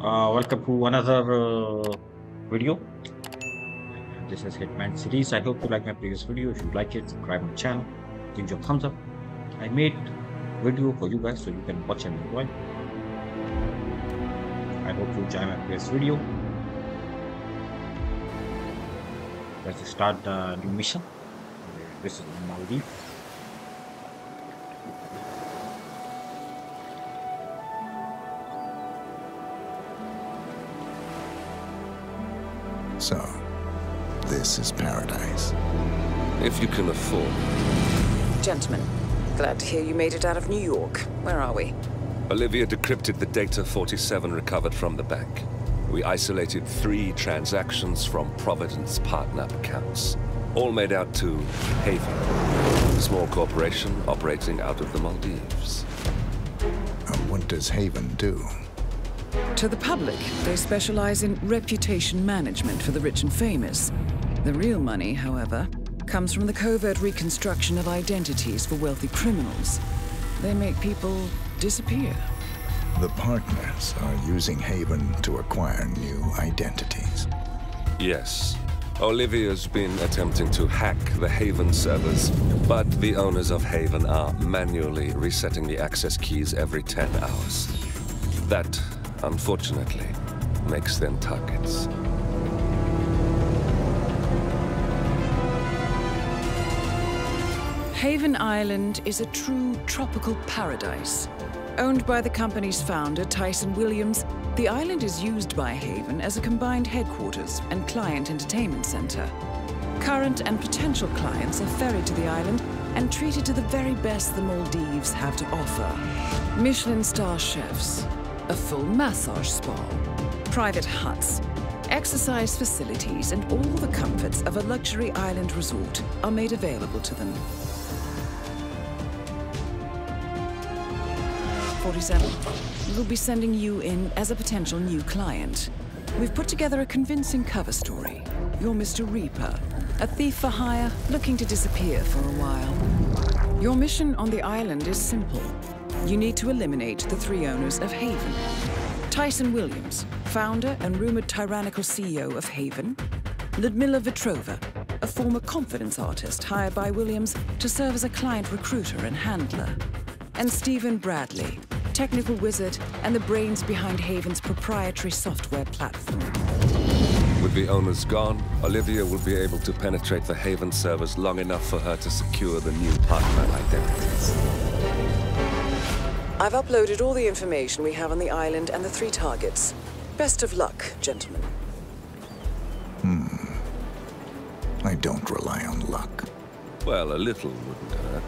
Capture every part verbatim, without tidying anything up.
Uh, welcome to another uh, video. And this is Hitman series. I hope you like my previous video. If you like it, subscribe my channel, give your thumbs up. I made video for you guys so you can watch and enjoy. I hope you enjoy my previous video. Let's start the new mission. This is Maldives. So, this is paradise. If you can afford. Gentlemen, glad to hear you made it out of New York. Where are we? Olivia decrypted the data forty-seven recovered from the bank. We isolated three transactions from Providence partner accounts. All made out to Haven, a small corporation operating out of the Maldives. And what does Haven do? To the public, they specialize in reputation management for the rich and famous. The real money, however, comes from the covert reconstruction of identities for wealthy criminals. They make people disappear. The partners are using Haven to acquire new identities. Yes. Olivia's been attempting to hack the Haven servers, but the owners of Haven are manually resetting the access keys every ten hours. That, unfortunately, makes them targets. Haven Island is a true tropical paradise. Owned by the company's founder, Tyson Williams, the island is used by Haven as a combined headquarters and client entertainment center. Current and potential clients are ferried to the island and treated to the very best the Maldives have to offer. Michelin star chefs, a full massage spa, private huts, exercise facilities, and all the comforts of a luxury island resort are made available to them. forty-seven. We'll be sending you in as a potential new client. We've put together a convincing cover story. You're Mister Reaper, a thief for hire looking to disappear for a while. Your mission on the island is simple. You need to eliminate the three owners of Haven. Tyson Williams, founder and rumored tyrannical C E O of Haven. Ludmila Vetrova, a former confidence artist hired by Williams to serve as a client recruiter and handler. And Stephen Bradley, technical wizard and the brains behind Haven's proprietary software platform. With the owners gone, Olivia will be able to penetrate the Haven servers long enough for her to secure the new partner identities. I've uploaded all the information we have on the island and the three targets. Best of luck, gentlemen. Hmm. I don't rely on luck. Well, a little wouldn't hurt.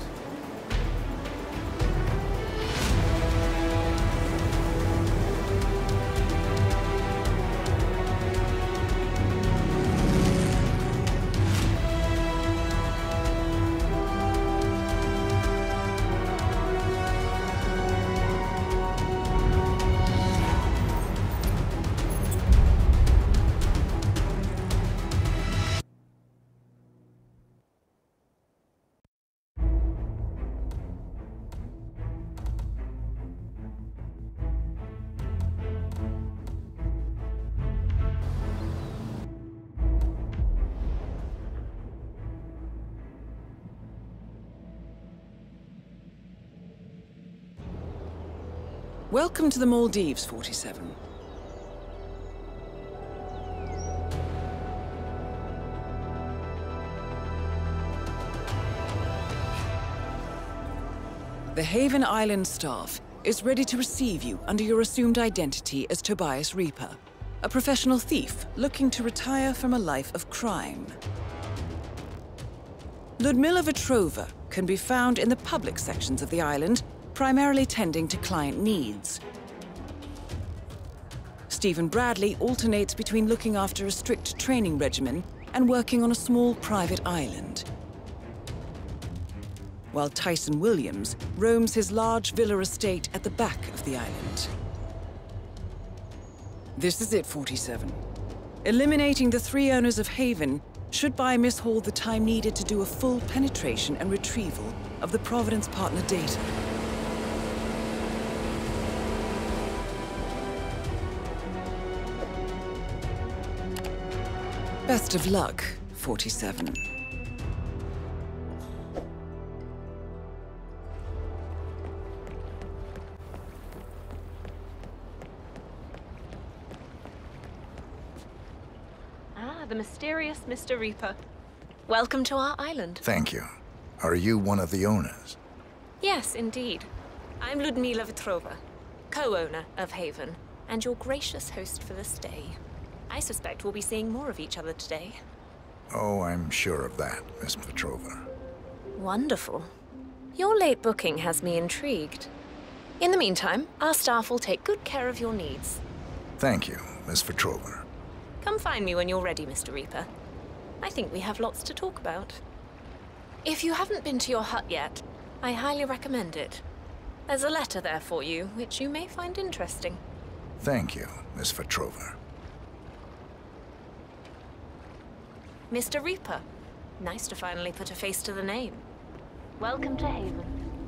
Welcome to the Maldives, forty-seven. The Haven Island staff is ready to receive you under your assumed identity as Tobias Reaper, a professional thief looking to retire from a life of crime. Ludmila Vetrova can be found in the public sections of the island, primarily tending to client needs. Stephen Bradley alternates between looking after a strict training regimen and working on a small private island, while Tyson Williams roams his large villa estate at the back of the island. This is it, forty-seven. Eliminating the three owners of Haven should buy Miss Hall the time needed to do a full penetration and retrieval of the Providence partner data. Best of luck, forty-seven. Ah, the mysterious Mister Reaper. Welcome to our island. Thank you. Are you one of the owners? Yes, indeed. I'm Ludmila Vetrova, co-owner of Haven, and your gracious host for the stay. I suspect we'll be seeing more of each other today. Oh, I'm sure of that, Miss Petrova. Wonderful. Your late booking has me intrigued. In the meantime, our staff will take good care of your needs. Thank you, Miss Petrova. Come find me when you're ready, Mister Reaper. I think we have lots to talk about. If you haven't been to your hut yet, I highly recommend it. There's a letter there for you, which you may find interesting. Thank you, Miss Petrova. Mister Reaper, nice to finally put a face to the name. Welcome to Haven.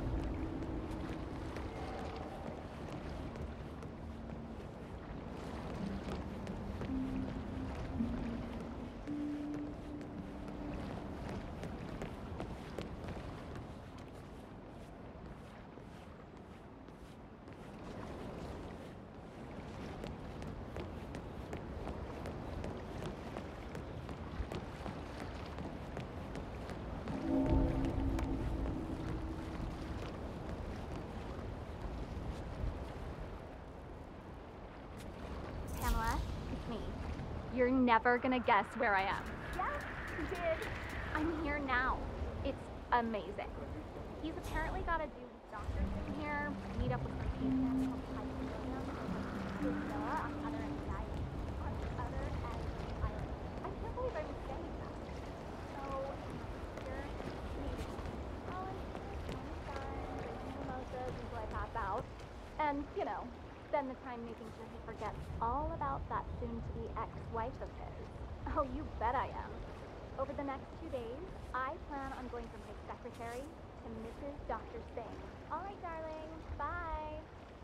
You're never gonna guess where I am. Yes, you did. I'm here now. It's amazing. He's apparently got to do doctors in here, meet up with some patients, help type them, his villa on the other end of the island. On the other end of the island. I can't believe I was saying that. So, here, meeting. Oh, I'm just fun, drinking mimosas until I pass out. And, you know, spend the time making sure he forgets all about that soon-to-be ex-wife of his. Oh, you bet I am. Over the next two days, I plan on going from his secretary to Missus Doctor Singh. All right, darling. Bye.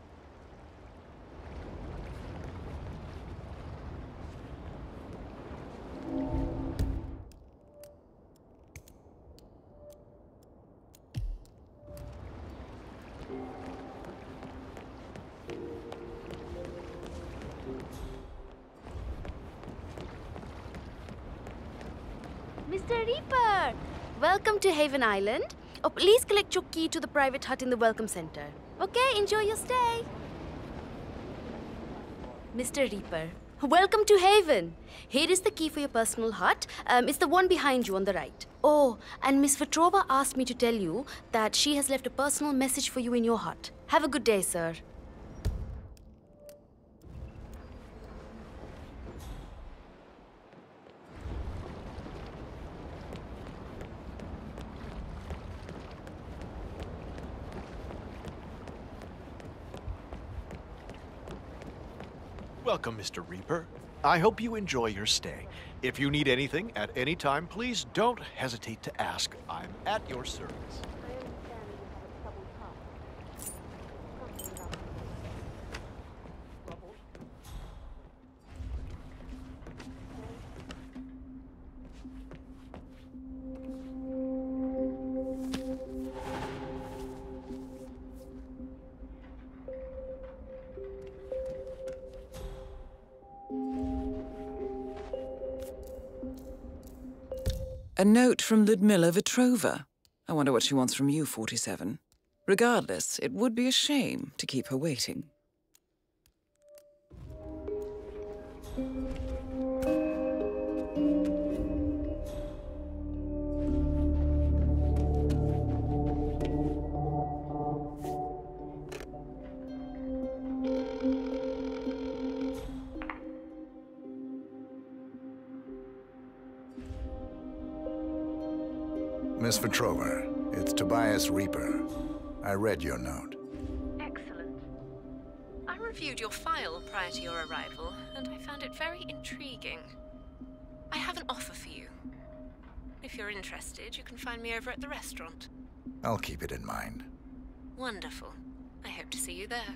Mister Reaper! Welcome to Haven Island. Oh, please collect your key to the private hut in the Welcome Center. Okay, enjoy your stay. Mister Reaper, welcome to Haven. Here is the key for your personal hut. Um, it's the one behind you on the right. Oh, and Miss Vetrova asked me to tell you that she has left a personal message for you in your hut. Have a good day, sir. Welcome, Mister Reaper. I hope you enjoy your stay. If you need anything at any time, please don't hesitate to ask. I'm at your service. A note from Ludmila Vetrova. I wonder what she wants from you, forty-seven. Regardless, it would be a shame to keep her waiting. Miss Vetrova, it's Tobias Reaper. I read your note. Excellent. I reviewed your file prior to your arrival, and I found it very intriguing. I have an offer for you. If you're interested, you can find me over at the restaurant. I'll keep it in mind. Wonderful. I hope to see you there.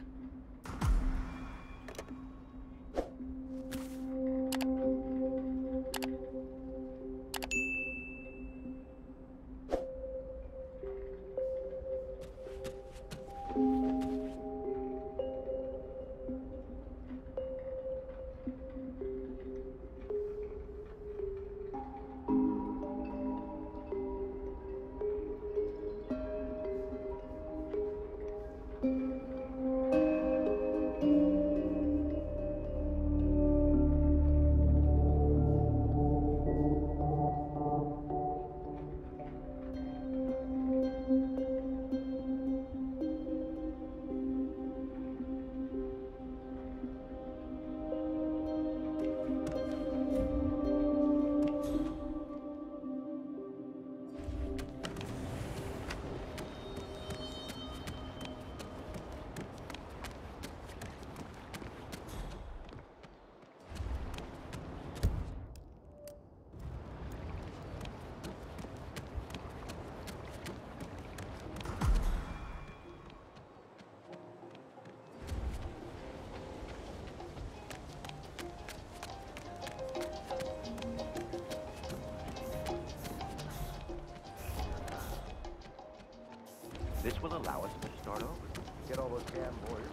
This will allow us to start over. Get all those damn lawyers.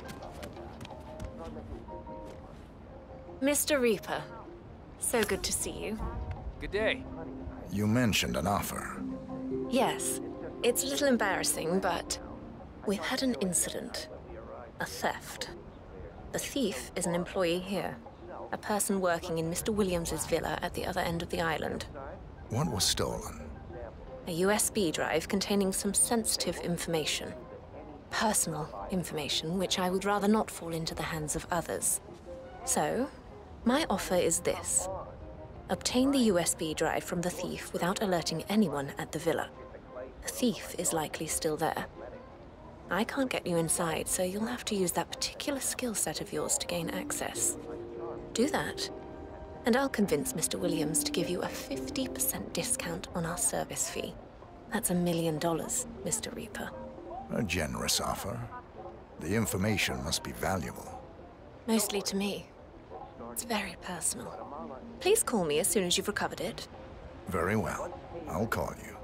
Mister Reaper, so good to see you. Good day. You mentioned an offer. Yes, it's a little embarrassing, but we've had an incident. A theft. The thief is an employee here. A person working in Mister Williams's villa at the other end of the island. What was stolen? A U S B drive containing some sensitive information. Personal information, which I would rather not fall into the hands of others. So, my offer is this. Obtain the U S B drive from the thief without alerting anyone at the villa. The thief is likely still there. I can't get you inside, so you'll have to use that particular skill set of yours to gain access. Do that, and I'll convince Mister Williams to give you a fifty percent discount on our service fee. That's a million dollars, Mister Reaper. A generous offer. The information must be valuable. Mostly to me. It's very personal. Please call me as soon as you've recovered it. Very well. I'll call you.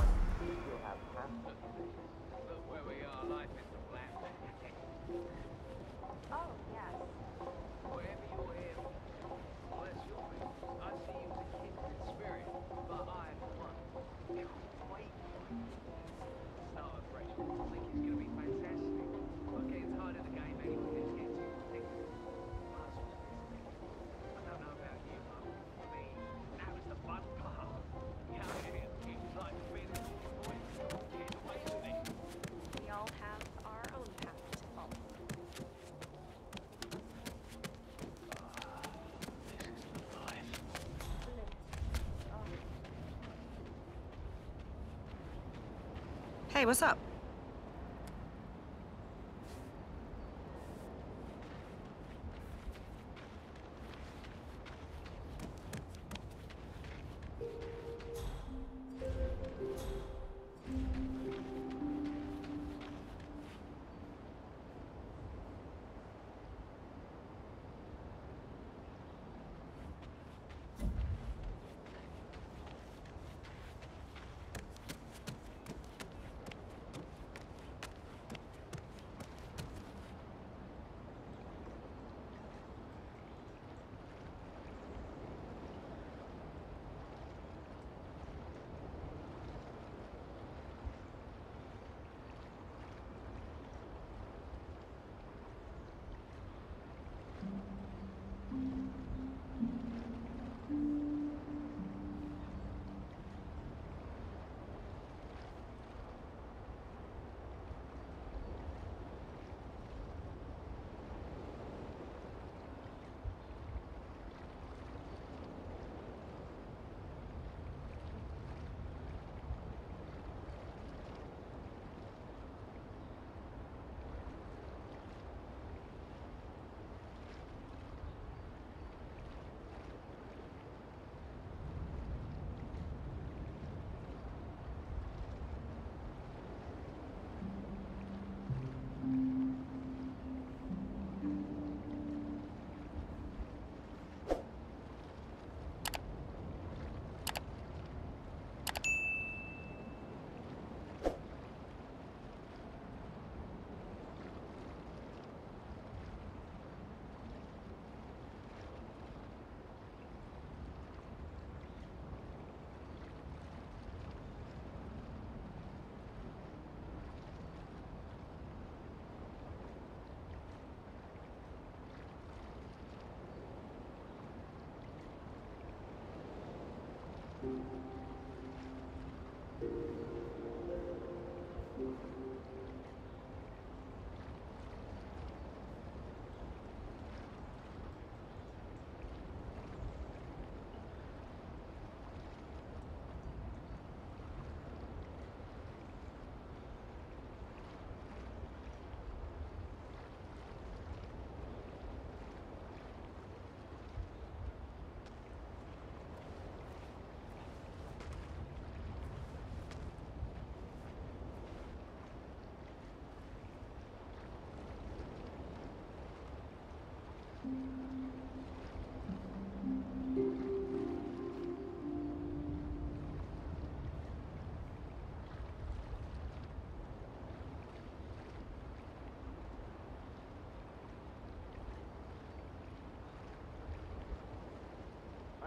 Hey, what's up?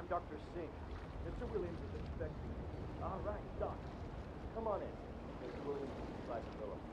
I'm Doctor Singh. Mister Williams is expecting you. All right, Doc. Come on in. Mister Williams is by the door.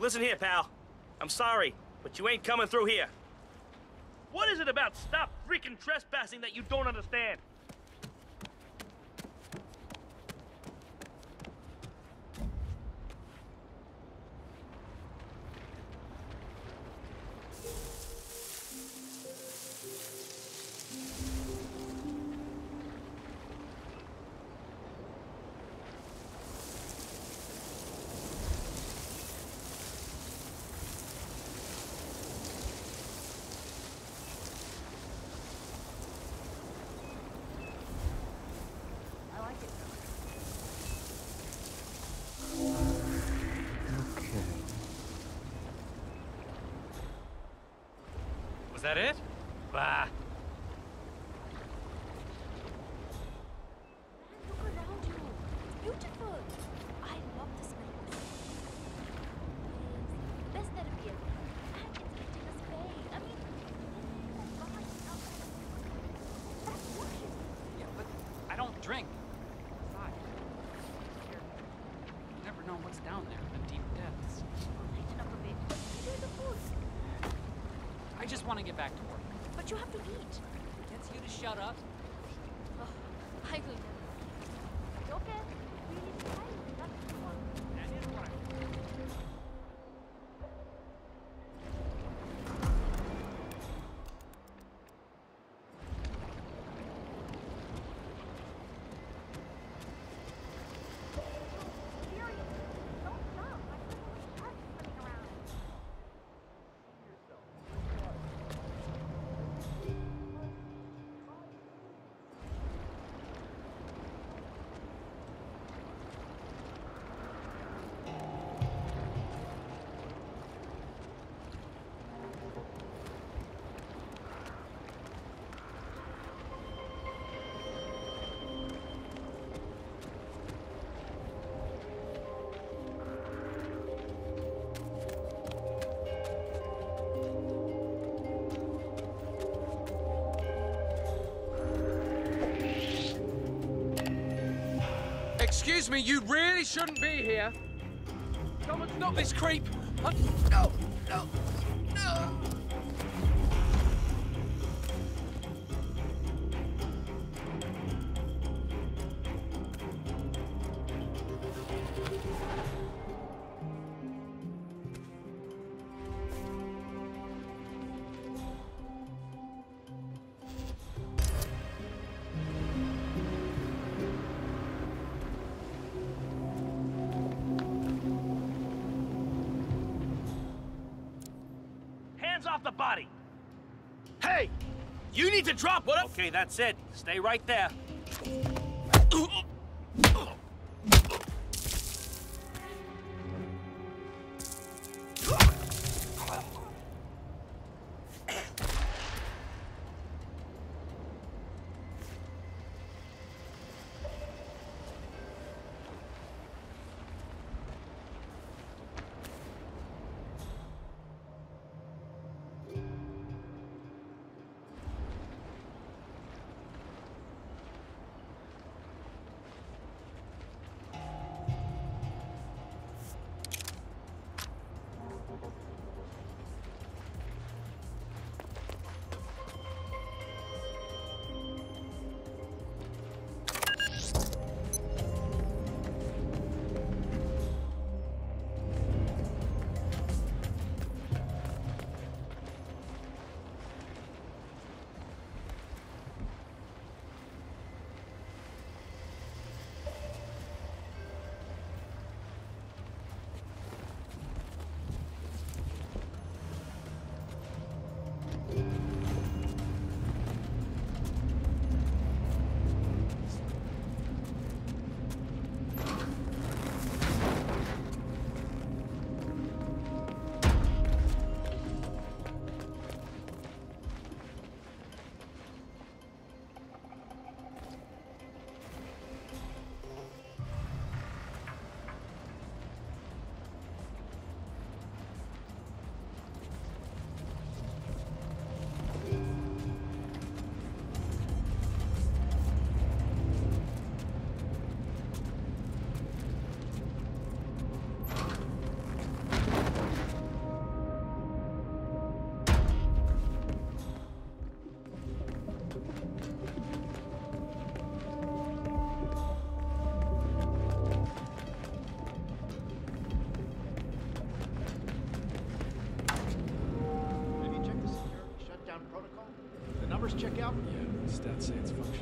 Listen here, pal. I'm sorry, but you ain't coming through here. What is it about stop freaking trespassing that you don't understand? Was that it? Bah. Look around you. It's beautiful. I love this place. It's best therapy ever. And it's letting us play. I mean, oh God, that's luscious. Yeah, but I don't drink. Besides, here, you never know what's down there in the deep depths. Lighten up a bit. Enjoy the food. I just want to get back to work. But you have to eat. Gets you to shut up. Oh, I will never. It's okay. Really exciting. That's what you want. That is what I Seriously, don't stop. I feel like sharks swimming around. Excuse me, you really shouldn't be here. Someone stop this creep! Uh, no, no, no! Hands off the body! Hey! You need to drop what? Okay, that's it. Stay right there. first checkout? Yeah, stats say it's functional.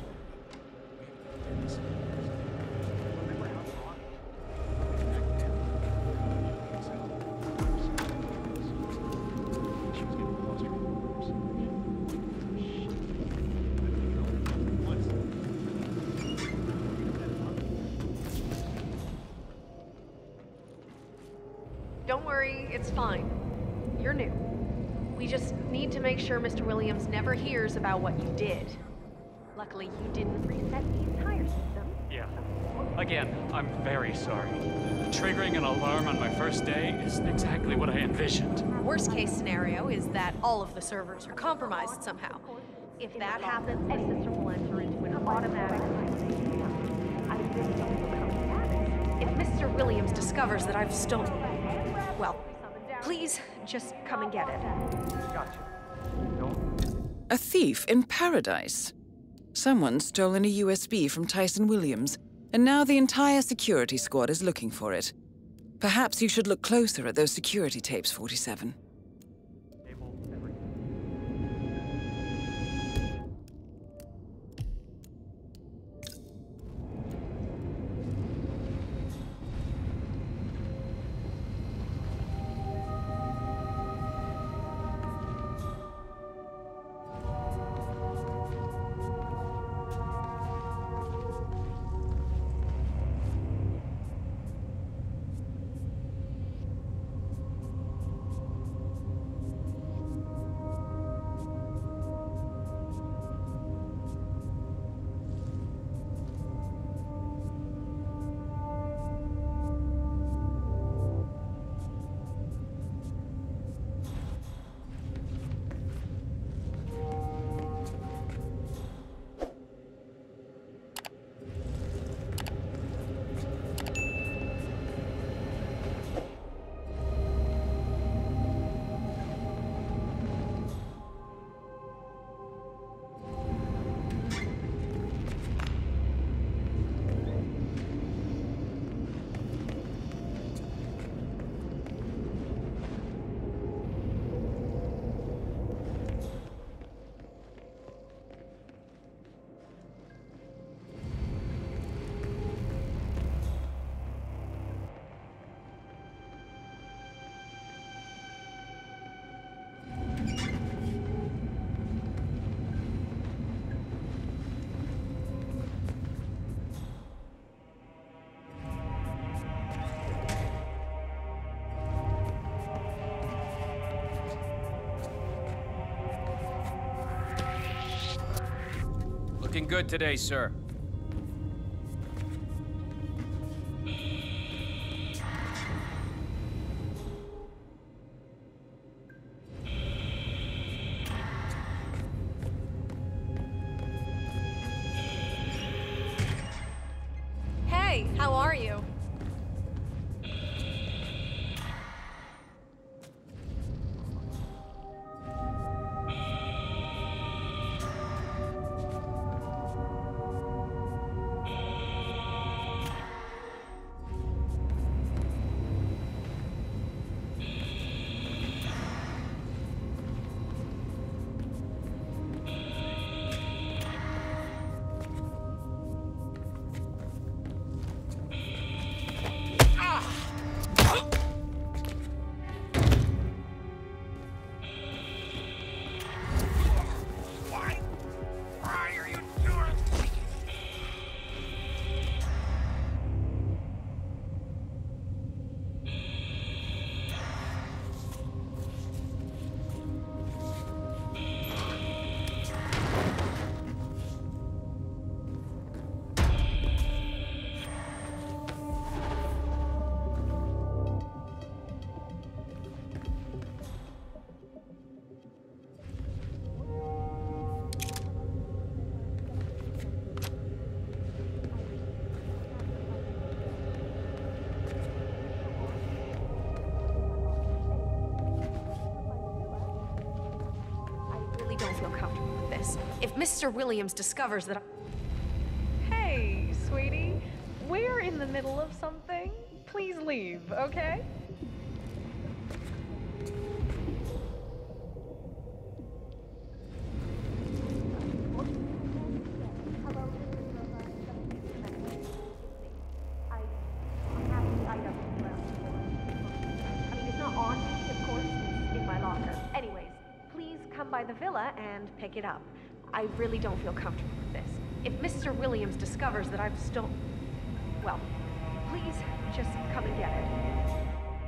Don't worry, it's fine. You're new. We just need to make sure Mister Williams never hears about what you did. Luckily, you didn't reset the entire system. Yeah. Again, I'm very sorry. Triggering an alarm on my first day is exactly what I envisioned. Worst case scenario is that all of the servers are compromised somehow. If that happens, the system will enter into an automatic... If Mister Williams discovers that I've stolen... Well, please just come and get it. Gotcha. A thief in paradise. Someone's stolen a U S B from Tyson Williams, and now the entire security squad is looking for it. Perhaps you should look closer at those security tapes, forty-seven. Looking good today, sir. Hey, how are you? Don't feel comfortable with this. If Mister Williams discovers that I... Hey, sweetie. We're in the middle of something. Please leave, okay? stop by the villa and pick it up. I really don't feel comfortable with this. If Mister Williams discovers that I've stolen... Well, please just come and get it.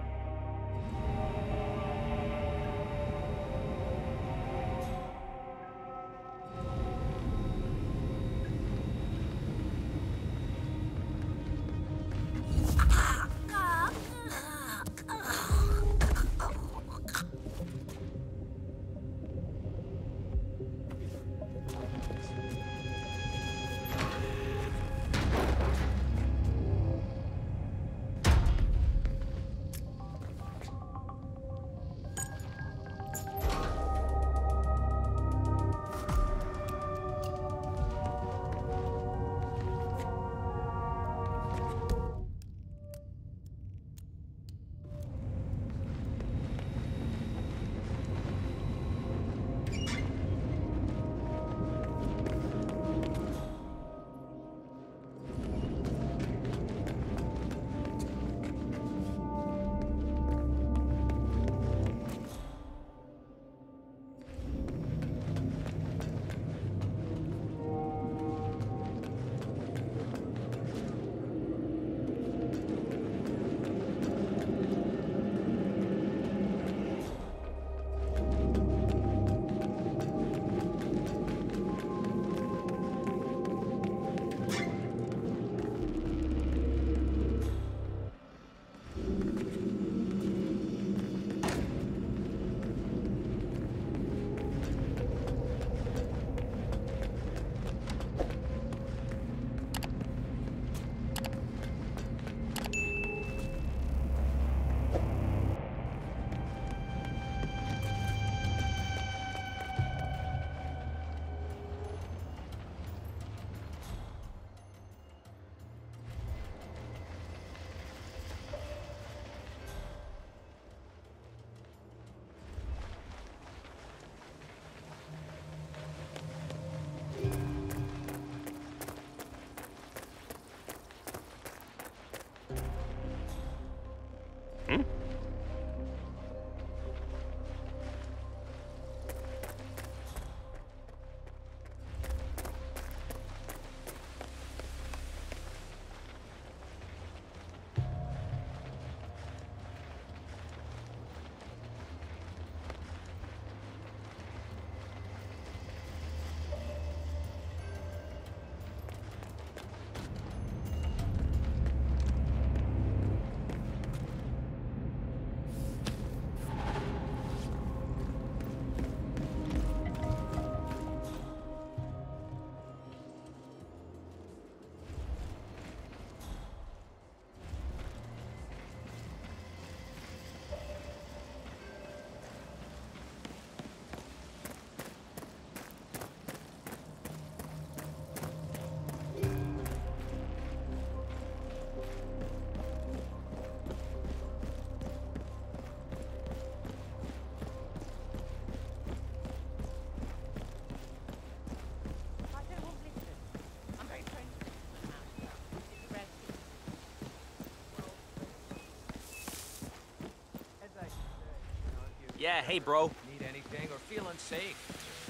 Yeah, hey, bro. Need anything or feel unsafe?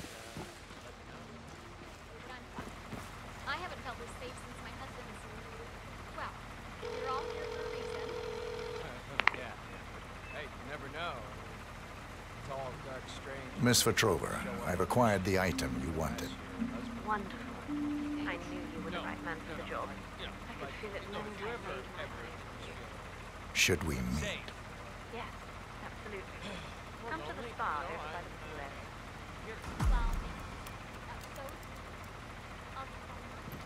I haven't felt this safe since my husband was... Well, you're all here for a reason. yeah, yeah. Hey, you never know. Tall, dark, strange... Miss Petrova, I've acquired the item you wanted. Wonderful. I knew you were the right man for the job. I could feel it the moment I laid my eyes. Should we meet? Yes, absolutely. Come to the spa over by the pool area. Well, that's so... I'll just follow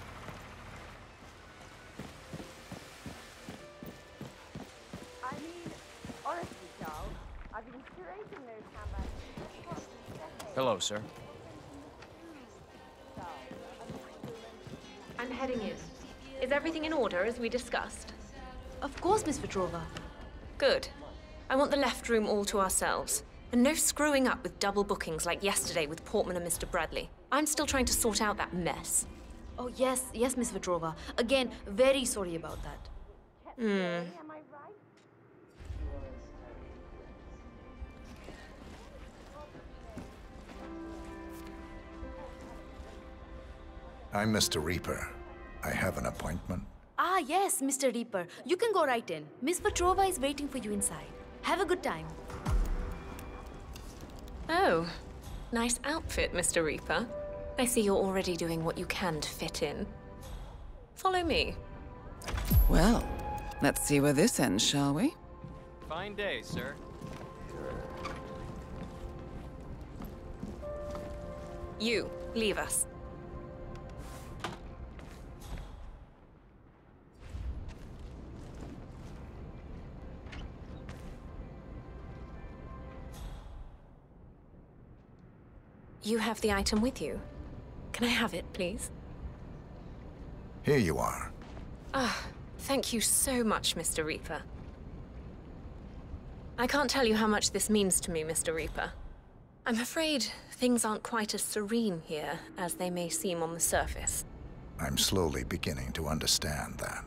you. I mean, honestly, Charles, I've been curating those handbags. Hello, sir. I'm heading in. Is everything in order as we discussed? Of course, Miss Petrova. Good. I want the left room all to ourselves. And no screwing up with double bookings like yesterday with Portman and Mister Bradley. I'm still trying to sort out that mess. Oh, yes, yes, Miss Petrova. Again, very sorry about that. Hmm. I'm Mister Reaper. I have an appointment. Ah, yes, Mister Reaper. You can go right in. Miss Petrova is waiting for you inside. Have a good time. Oh, nice outfit, Mister Reaper. I see you're already doing what you can to fit in. Follow me. Well, let's see where this ends, shall we? Fine day, sir. You, leave us. You have the item with you. Can I have it, please? Here you are. Ah, thank you so much, Mister Reaper. I can't tell you how much this means to me, Mister Reaper. I'm afraid things aren't quite as serene here as they may seem on the surface. I'm slowly beginning to understand that.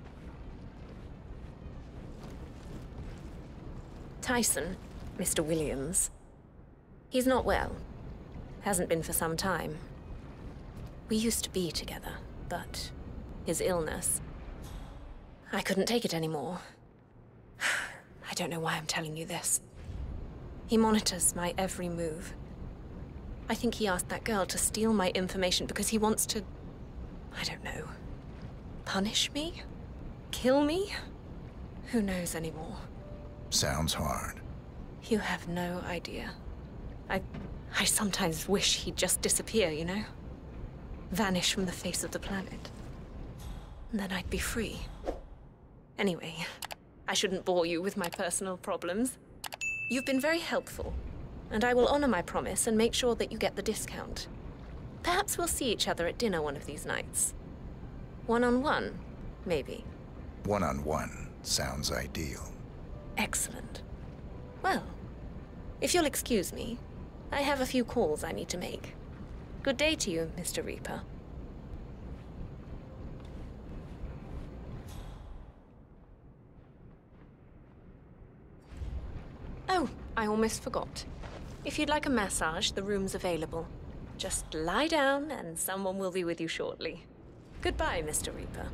Tyson, Mister Williams, he's not well. Hasn't been for some time. We used to be together, but his illness... I couldn't take it anymore. I don't know why I'm telling you this. He monitors my every move. I think he asked that girl to steal my information because he wants to... I don't know. Punish me? Kill me? Who knows anymore? Sounds hard. You have no idea. I... I sometimes wish he'd just disappear, you know? Vanish from the face of the planet. And then I'd be free. Anyway, I shouldn't bore you with my personal problems. You've been very helpful, and I will honor my promise and make sure that you get the discount. Perhaps we'll see each other at dinner one of these nights. One-on-one, maybe. One-on-one sounds ideal. Excellent. Well, if you'll excuse me, I have a few calls I need to make. Good day to you, Mister Reaper. Oh, I almost forgot. If you'd like a massage, the room's available. Just lie down and someone will be with you shortly. Goodbye, Mister Reaper.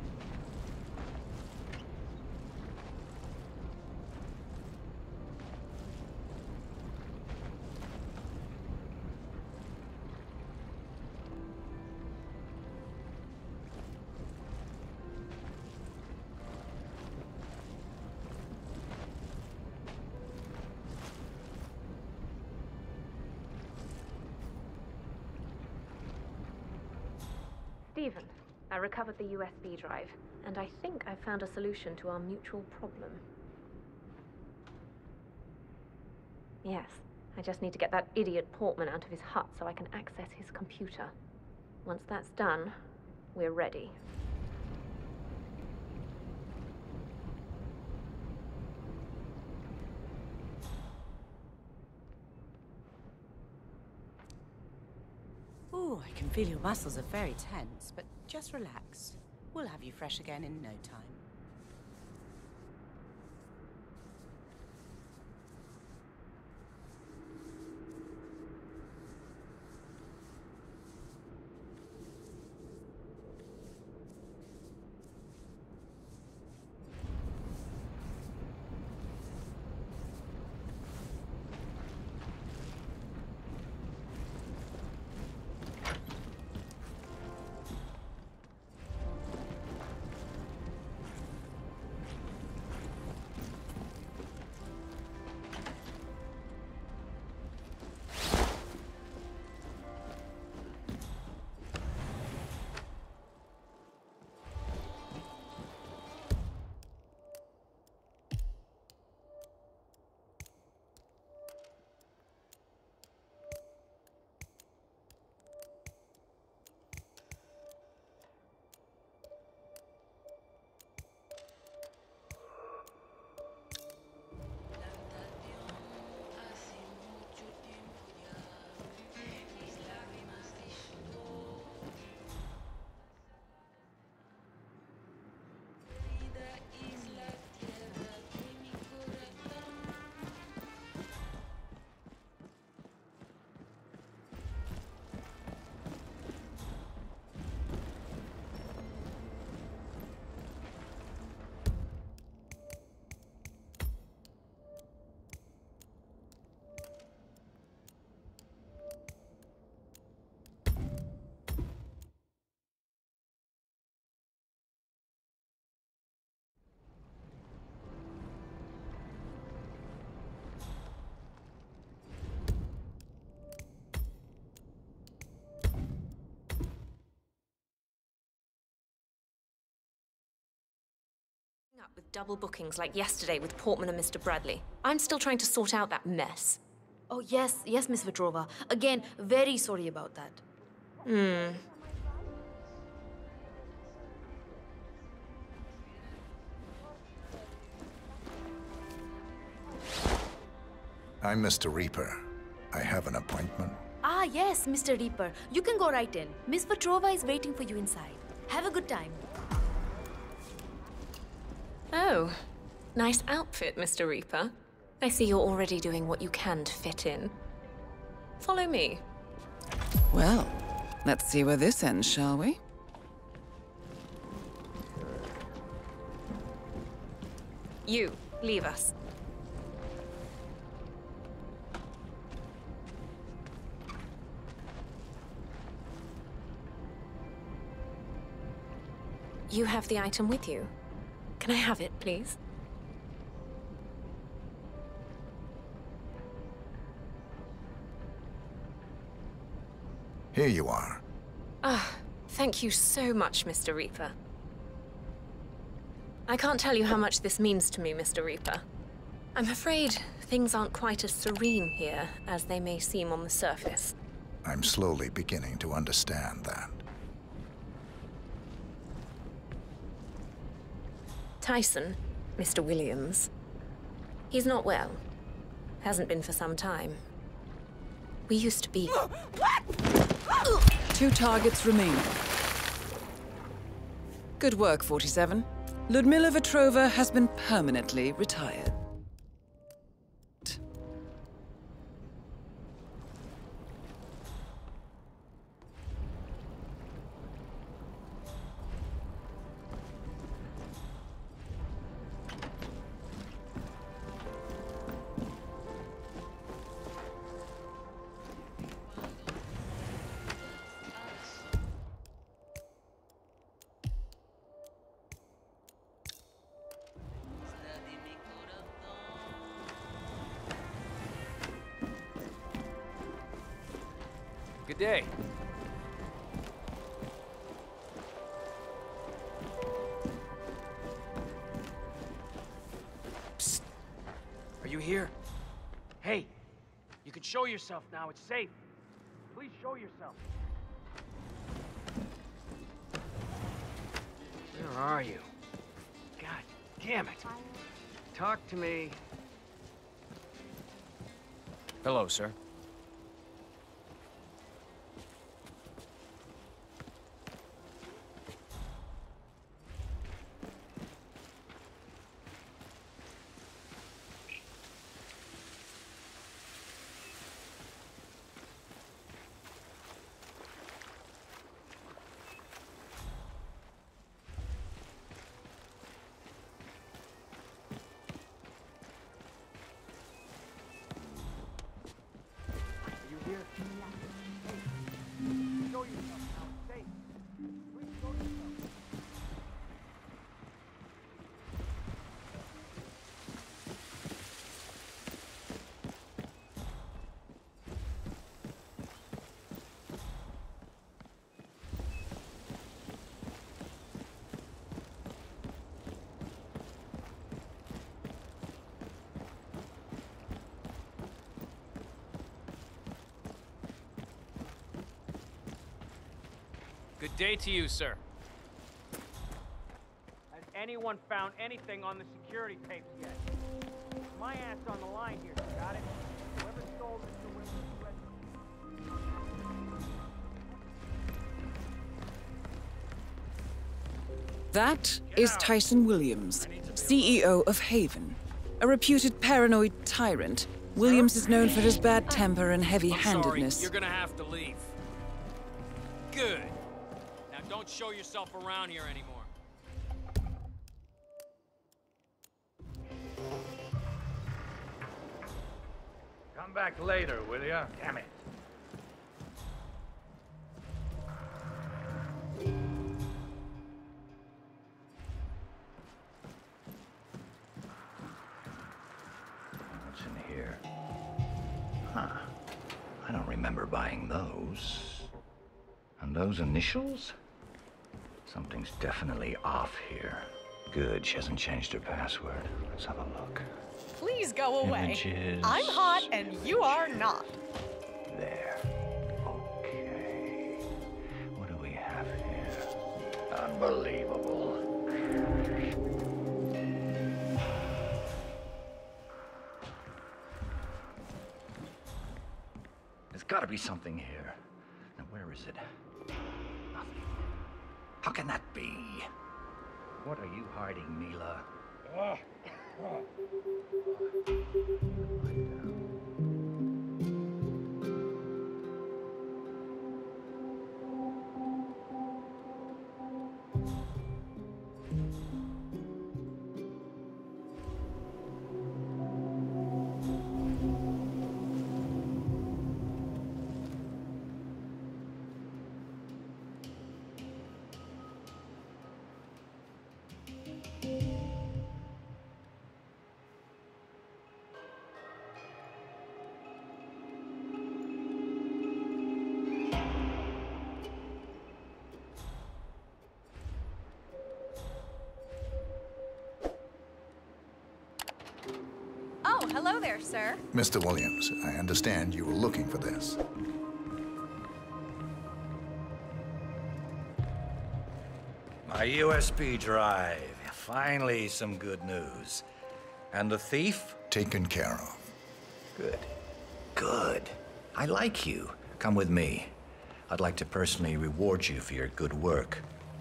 Stephen, I recovered the U S B drive, and I think I found a solution to our mutual problem. Yes, I just need to get that idiot Portman out of his hut so I can access his computer. Once that's done, we're ready. Ooh, I can feel your muscles are very tense, but just relax. We'll have you fresh again in no time. up with double bookings like yesterday with Portman and Mister Bradley. I'm still trying to sort out that mess. Oh, yes, yes, Miss Petrova. Again, very sorry about that. Hmm. I'm Mister Reaper. I have an appointment. Ah, yes, Mister Reaper. You can go right in. Miss Petrova is waiting for you inside. Have a good time. Oh, nice outfit, Mister Reaper. I see you're already doing what you can to fit in. Follow me. Well, let's see where this ends, shall we? You, leave us. You have the item with you. Can I have it, please? Here you are. Ah, thank you so much, Mister Reaper. I can't tell you how much this means to me, Mister Reaper. I'm afraid things aren't quite as serene here as they may seem on the surface. I'm slowly beginning to understand that. Tyson, Mister Williams. He's not well. Hasn't been for some time. We used to be... Two targets remain. Good work, forty-seven. Ludmila Vetrova has been permanently retired. Good day. Psst. Are you here? Hey, you can show yourself now. It's safe. Please show yourself. Where are you? God damn it. Talk to me. Hello, sir. Good day to you, sir. Has anyone found anything on the security tapes yet? My ass on the line here, you got it? Whoever stole Mister Williams' That is Tyson Williams, C E O of Haven. A reputed paranoid tyrant, Williams is known for his bad temper and heavy-handedness. You're gonna have to leave. Good. Now don't show yourself around here anymore. Come back later, will ya? Damn it. What's in here? Huh. I don't remember buying those. And those initials? Something's definitely off here. Good, she hasn't changed her password. Let's have a look. Please go away. Images. I'm hot and you are not. There. Okay. What do we have here? Unbelievable. There's gotta be something here. Now, where is it? Nothing. How can that be? What are you hiding, Mila? Ah. Ah. Oh, hello there, sir. Mister Williams, I understand you were looking for this. My U S B drive. Finally, some good news. And the thief? Taken care of. Good. Good. I like you. Come with me. I'd like to personally reward you for your good work.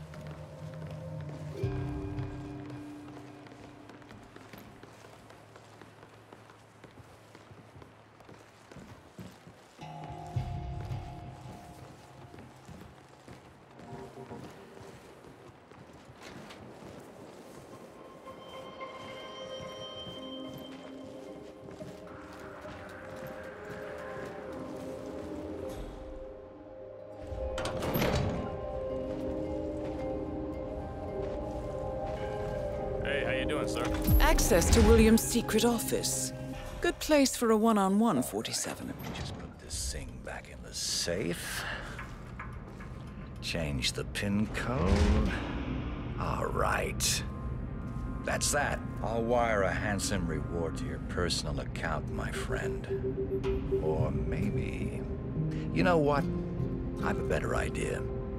Access to William's secret office. Good place for a one-on-one, forty-seven. Let me just put this thing back in the safe. Change the pin code. All right. That's that. I'll wire a handsome reward to your personal account, my friend. Or maybe... You know what? I have a better idea.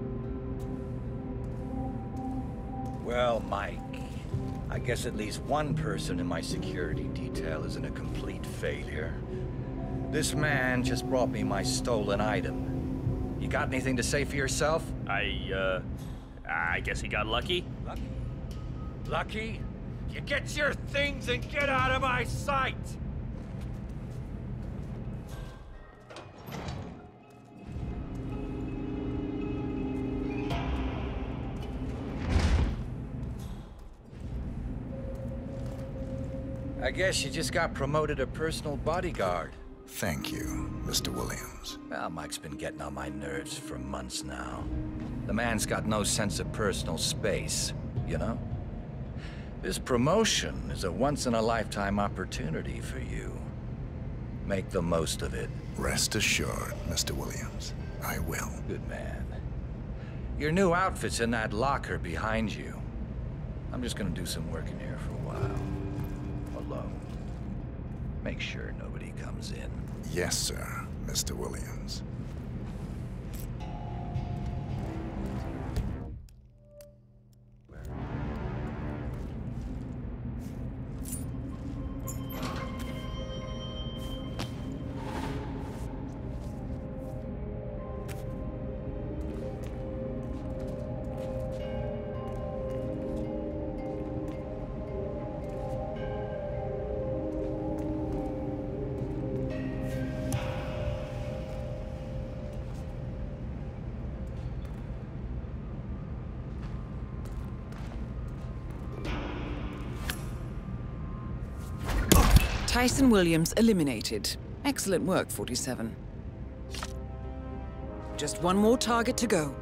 Well, Mike, I guess at least one person in my security detail isn't a complete failure. This man just brought me my stolen item. You got anything to say for yourself? I, uh... I guess he got lucky. Lucky? Lucky? You get your things and get out of my sight! I guess you just got promoted to personal bodyguard. Thank you, Mister Williams. Well, Mike's been getting on my nerves for months now. The man's got no sense of personal space, you know? This promotion is a once-in-a-lifetime opportunity for you. Make the most of it. Rest assured, Mister Williams. I will. Good man. Your new outfit's in that locker behind you. I'm just gonna do some work in here for a while. Alone. Make sure nobody comes in. Yes, sir, Mister Williams. Tyson Williams eliminated. Excellent work, forty-seven. Just one more target to go.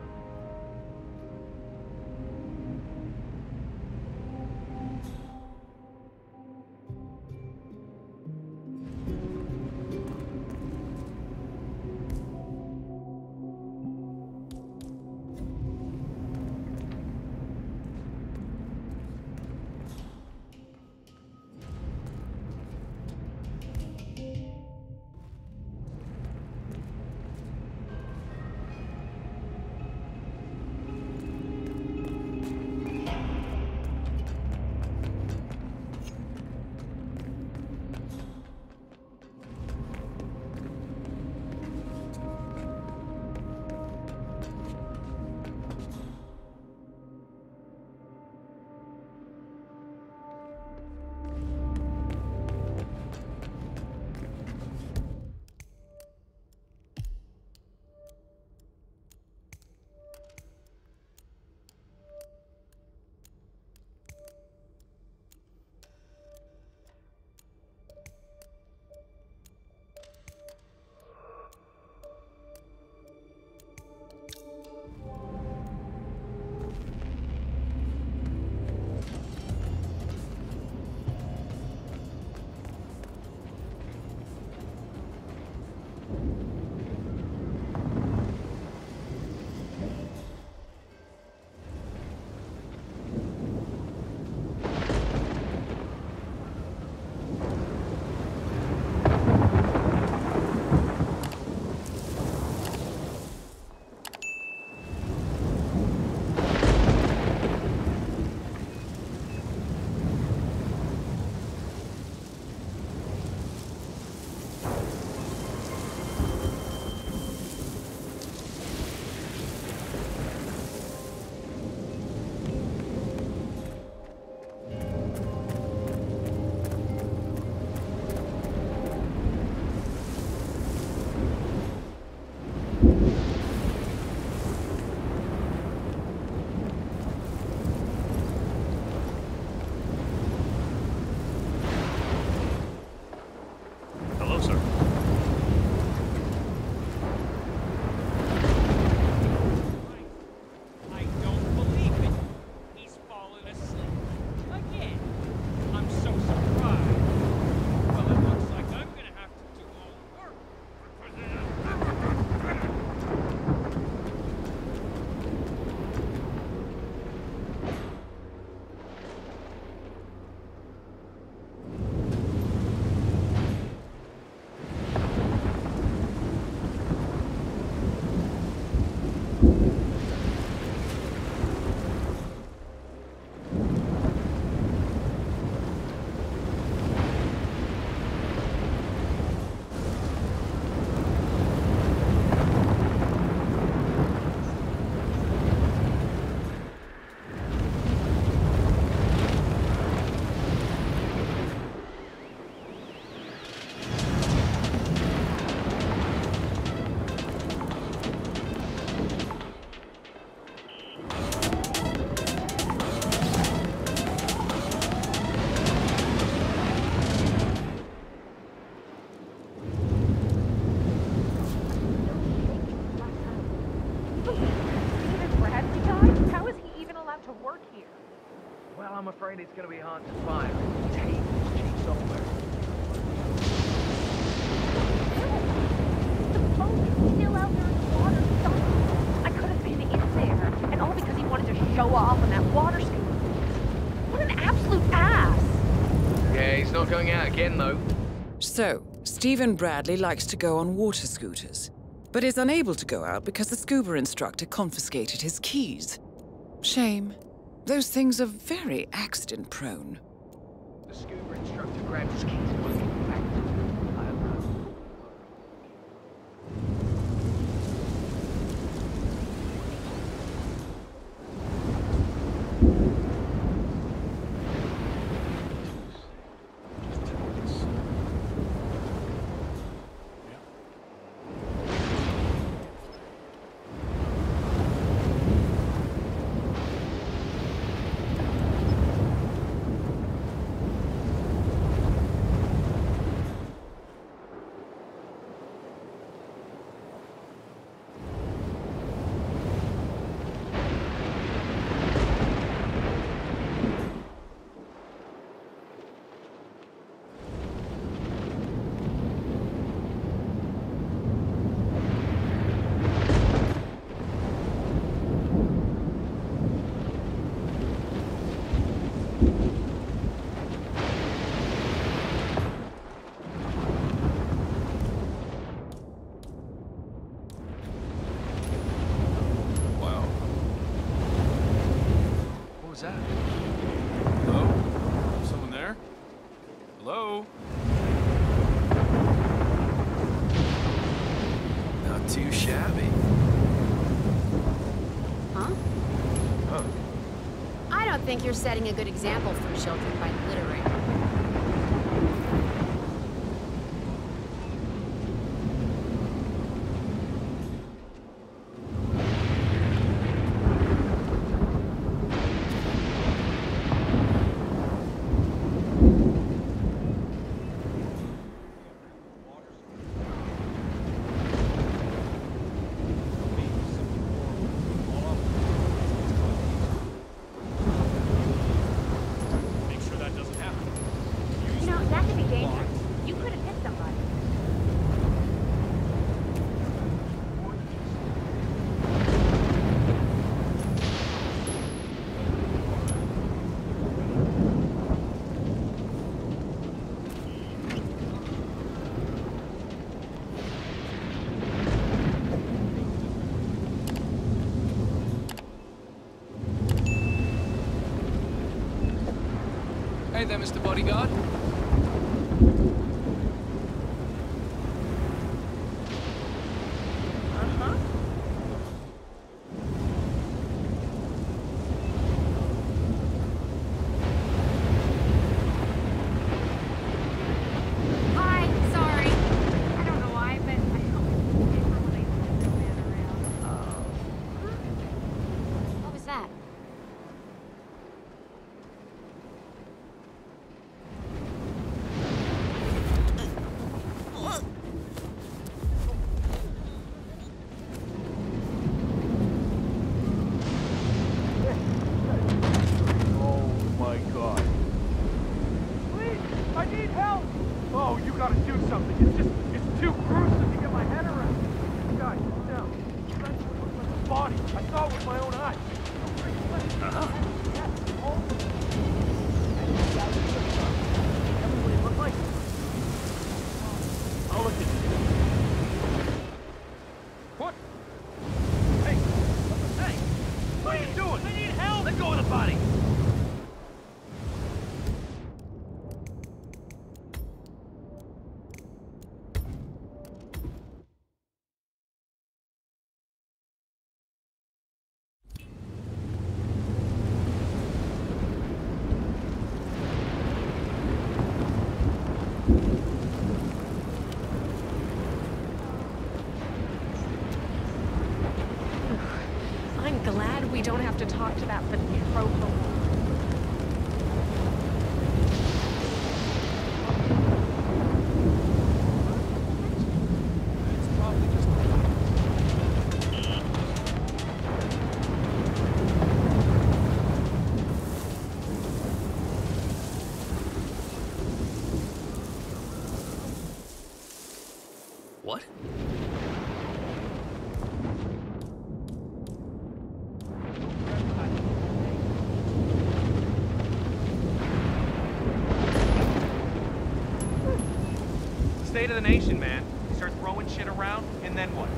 Well, I'm afraid it's gonna be hard to find. These Havens cheap somewhere. The boat's still out there in the water. Stop. I could have been in there, and all because he wanted to show off on that water scooter. What an absolute ass! Yeah, he's not going out again, though. So, Stephen Bradley likes to go on water scooters, but is unable to go out because the scuba instructor confiscated his keys. Shame. Those things are very accident-prone. The scuba instructor grabbed his keys and won't give them back to him. I don't know. was that? Hello? Someone there? Hello? Not too shabby. Huh? Huh. I don't think you're setting a good example for children by littering. Hey there, Mister Bodyguard. Uh-huh. Hi, sorry. I don't know why, but I always remember when I see the man around. Oh. What was that? Oh my god. Please, I need help! Oh, you gotta do something. It's just, it's too gruesome to get my head around. Guys, down. That's what looks like a body. I saw it with my own eyes. Uh-huh. Everybody look like it. I'll look at it. What? Hey! Hey! What are you doing? I need help! Let go of the body! I'm glad we don't have to talk to that betrothal. What? State of the nation, man. You start throwing shit around, and then what?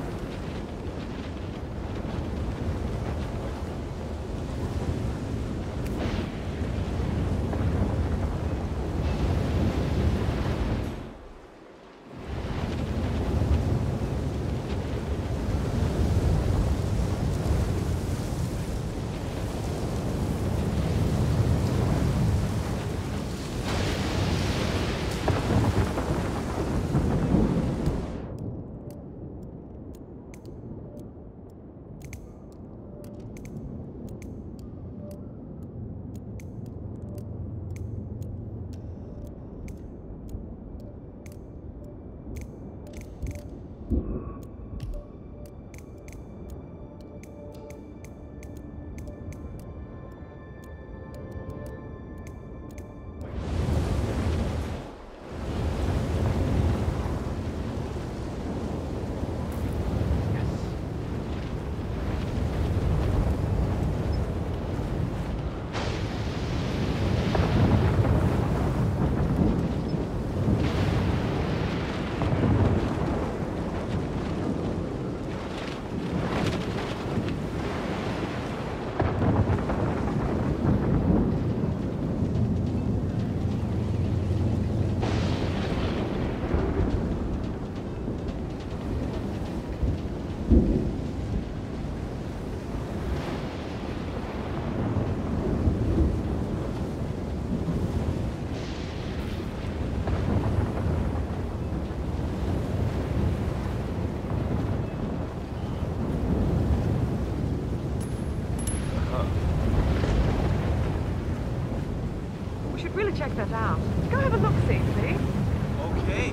Check that out. Go have a look-see, see? Okay.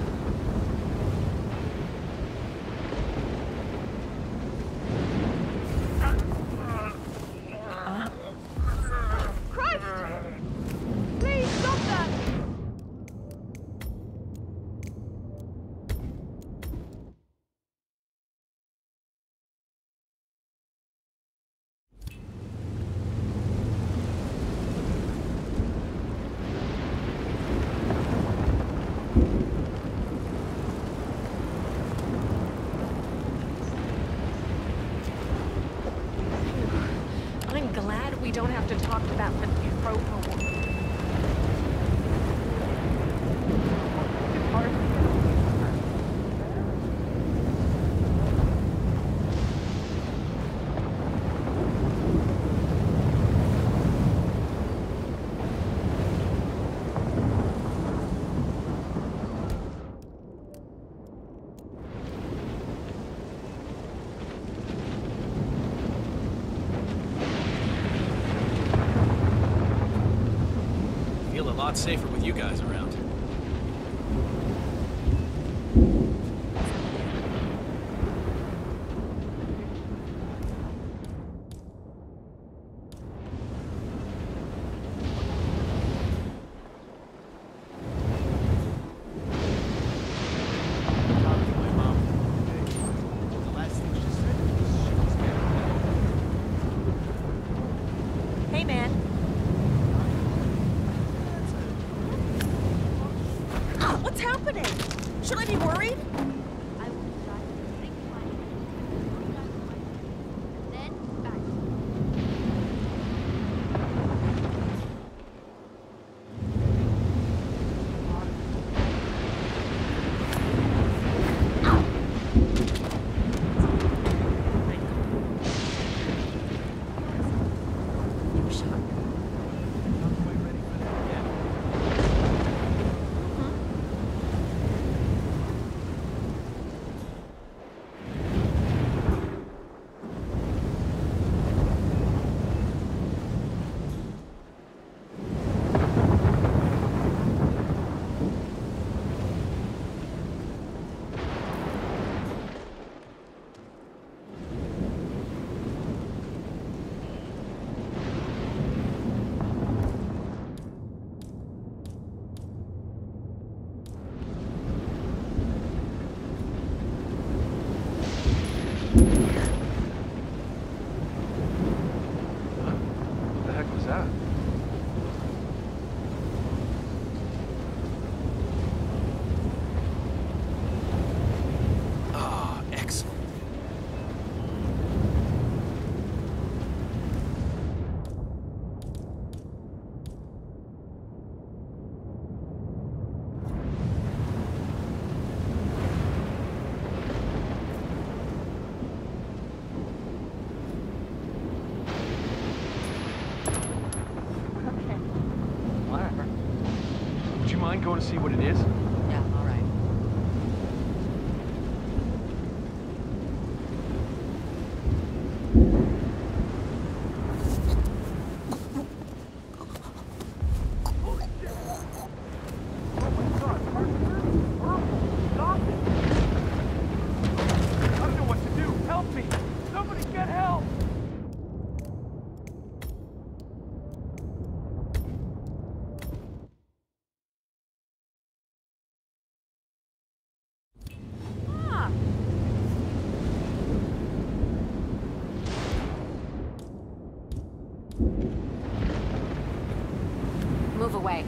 Christ! Please stop that! I'm glad we don't have to talk about the proper one. Feel a lot safer with you guys around. Hey, man. go to see what it is? Yeah, all right. Holy shit! Oh my god, purple! Stop it! I don't know what to do. Help me! Somebody get help! Ah. Move away.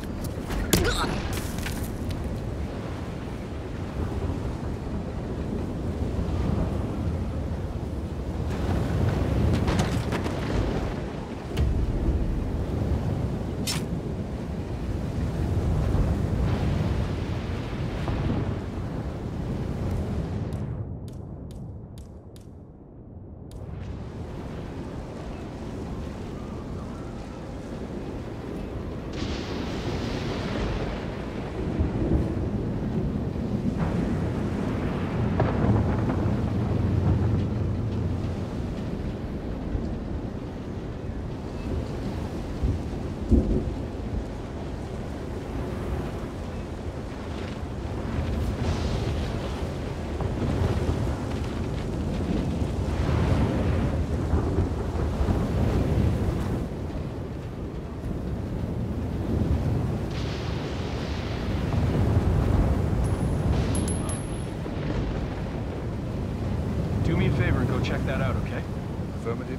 Do me a favor and go check that out, okay? Affirmative.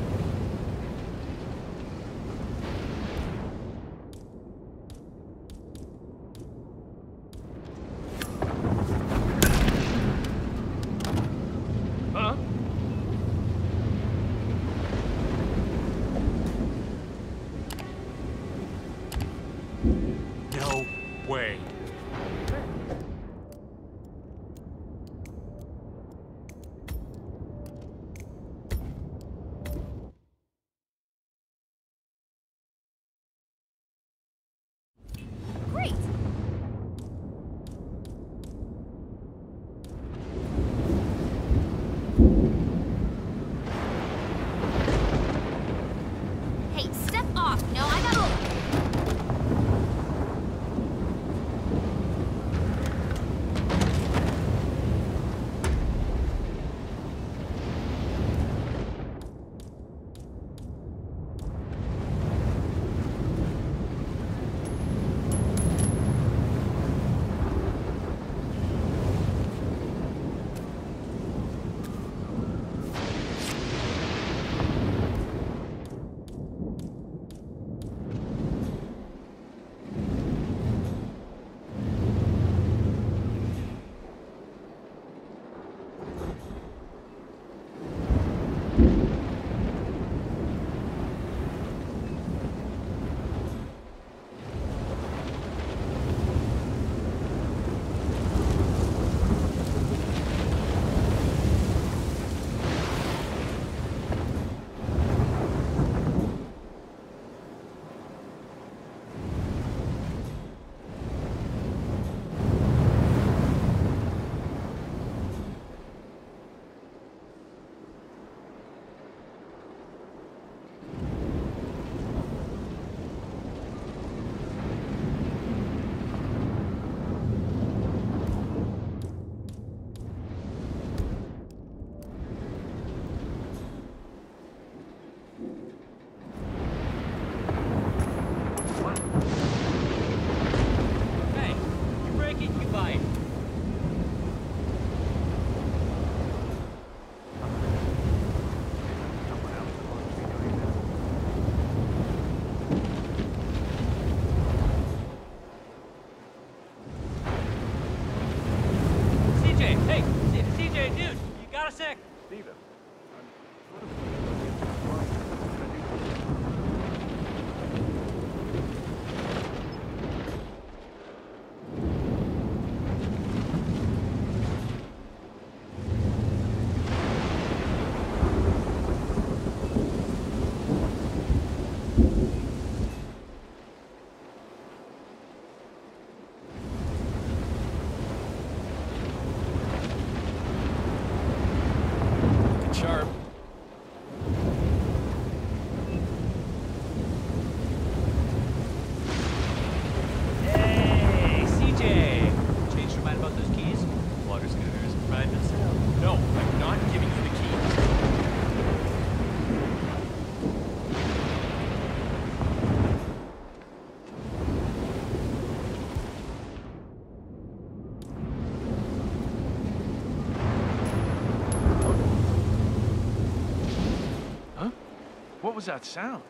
Huh? No way. Great. Hey, step off. No, I gotta. Hey, you break it, you bite. C J, hey, C J, dude, you got a sec? Steven. No, I'm not giving you the keys. Huh? What was that sound?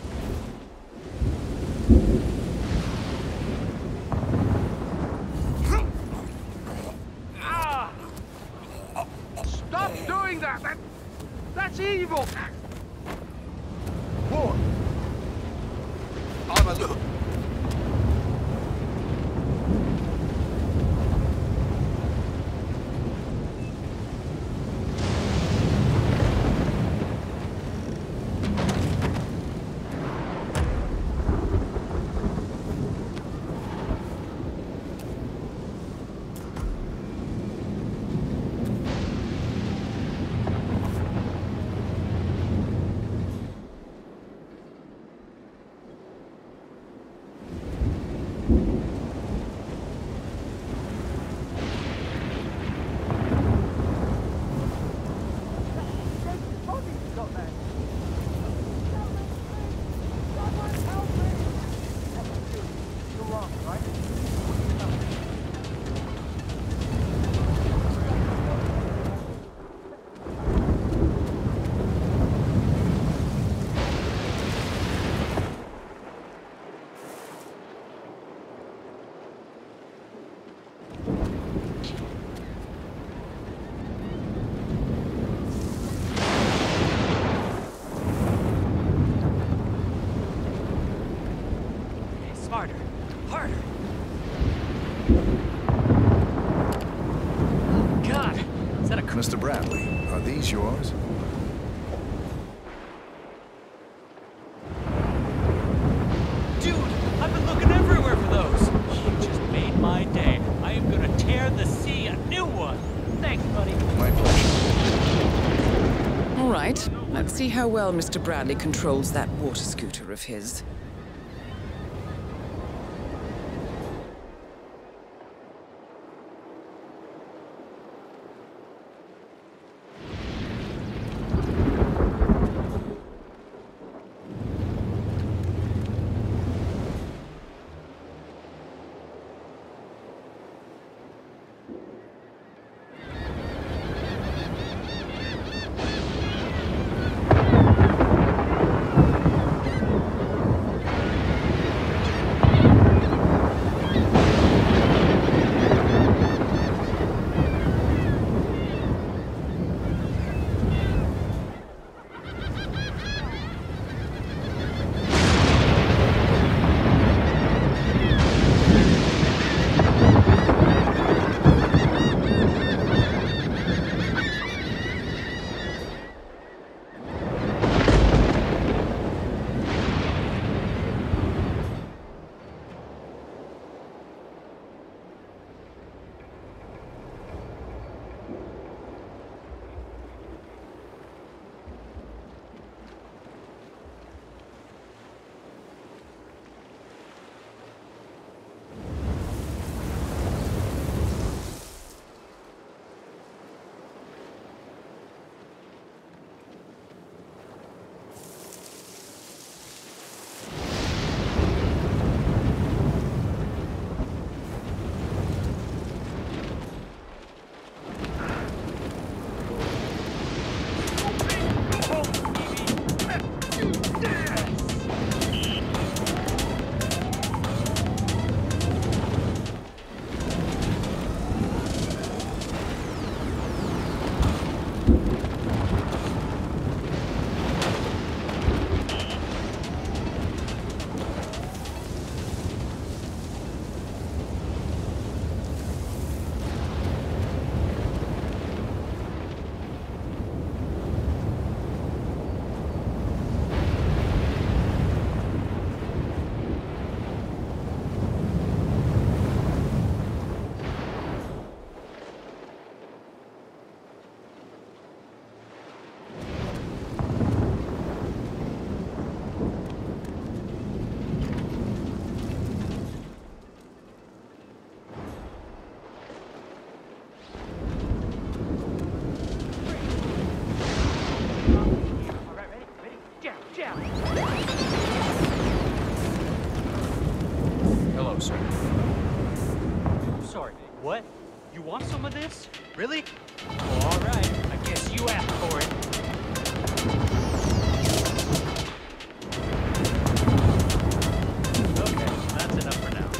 Ah! Stop doing that! That that's evil! What? I'm a look. Harder. Harder. God! Is that a... Mister Bradley, are these yours? Dude! I've been looking everywhere for those! You just made my day. I am gonna tear the sea a new one! Thanks, buddy. My pleasure. All right. Let's see how well Mister Bradley controls that water scooter of his. Really? Oh, all right. I guess you asked for it. Okay, that's enough for now.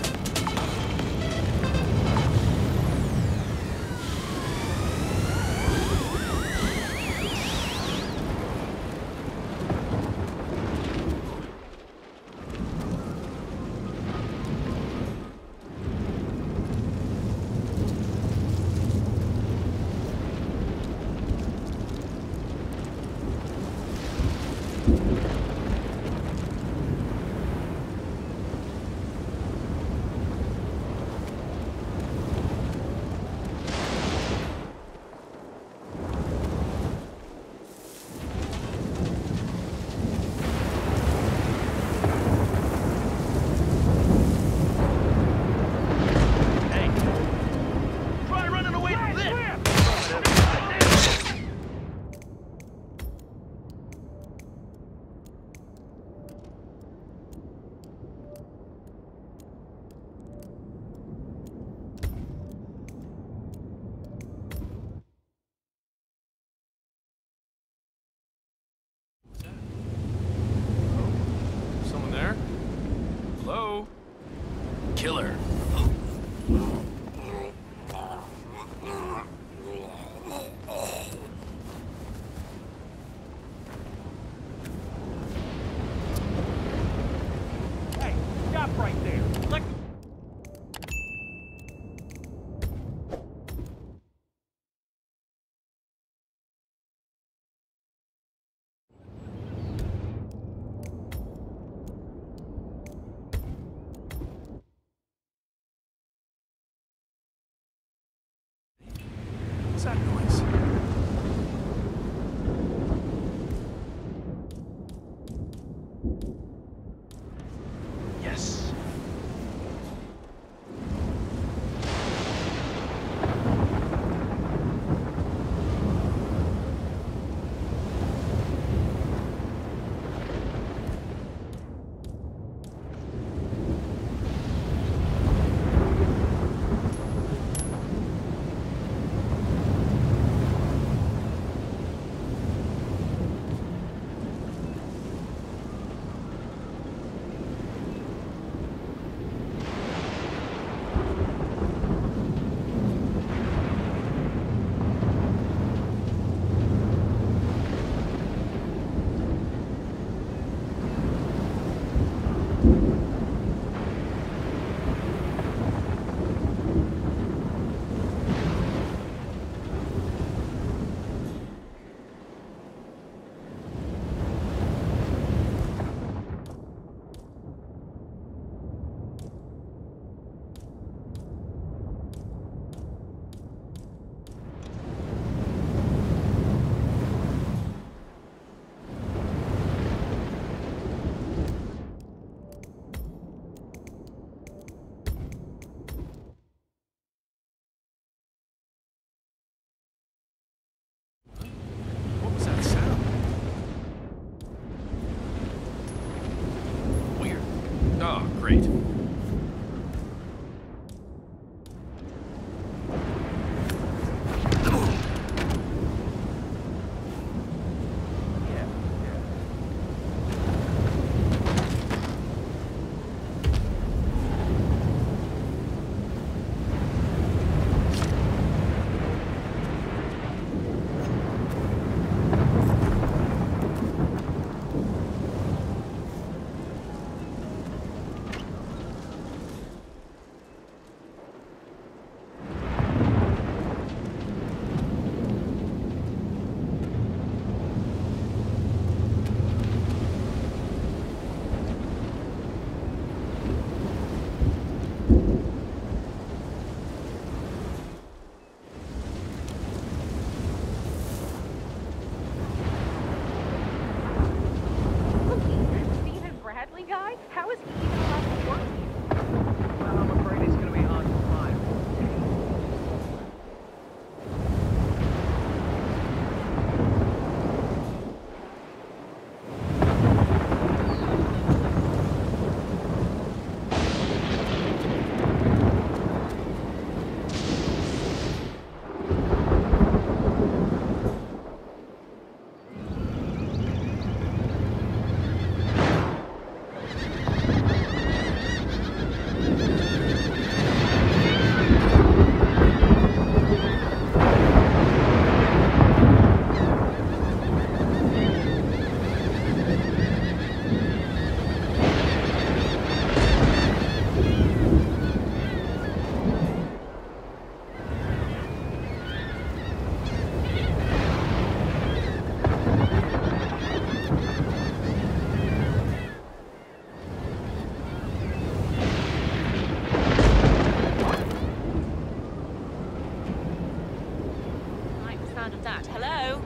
sound of that. Hello?